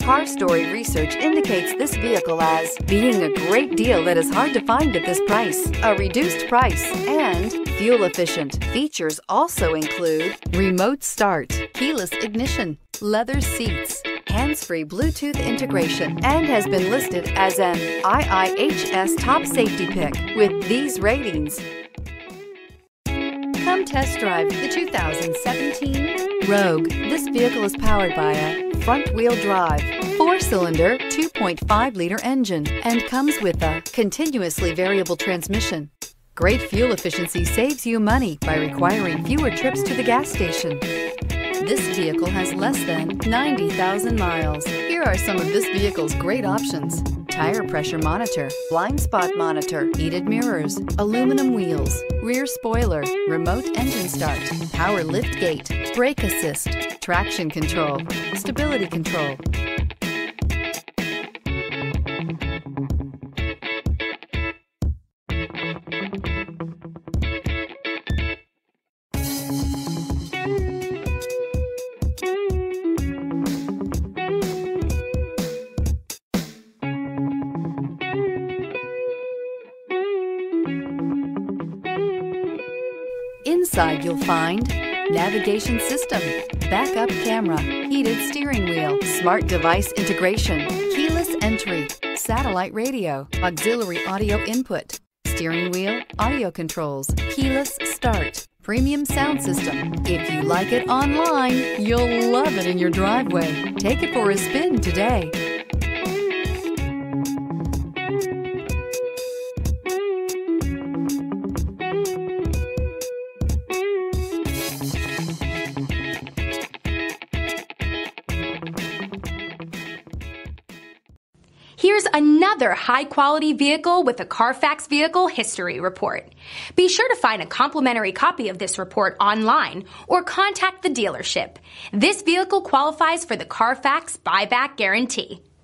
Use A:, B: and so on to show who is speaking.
A: Car Story research indicates this vehicle as being a great deal that is hard to find at this price, a reduced price, and fuel efficient. Features also include remote start, keyless ignition, leather seats, hands-free Bluetooth integration, and has been listed as an IIHS top safety pick with these ratings. Come test drive the 2017 Rogue. This vehicle is powered by a front-wheel drive, 4-cylinder, 2.5-liter engine, and comes with a continuously variable transmission. Great fuel efficiency saves you money by requiring fewer trips to the gas station. This vehicle has less than 90,000 miles. Here are some of this vehicle's great options: tire pressure monitor, blind spot monitor, heated mirrors, aluminum wheels, rear spoiler, remote engine start, power lift gate, brake assist, traction control, stability control. Inside you'll find navigation system, backup camera, heated steering wheel, smart device integration, keyless entry, satellite radio, auxiliary audio input, steering wheel audio controls, keyless start, premium sound system. If you like it online, you'll love it in your driveway. Take it for a spin today.
B: Here's another high-quality vehicle with a Carfax Vehicle History Report. Be sure to find a complimentary copy of this report online or contact the dealership. This vehicle qualifies for the Carfax Buyback Guarantee.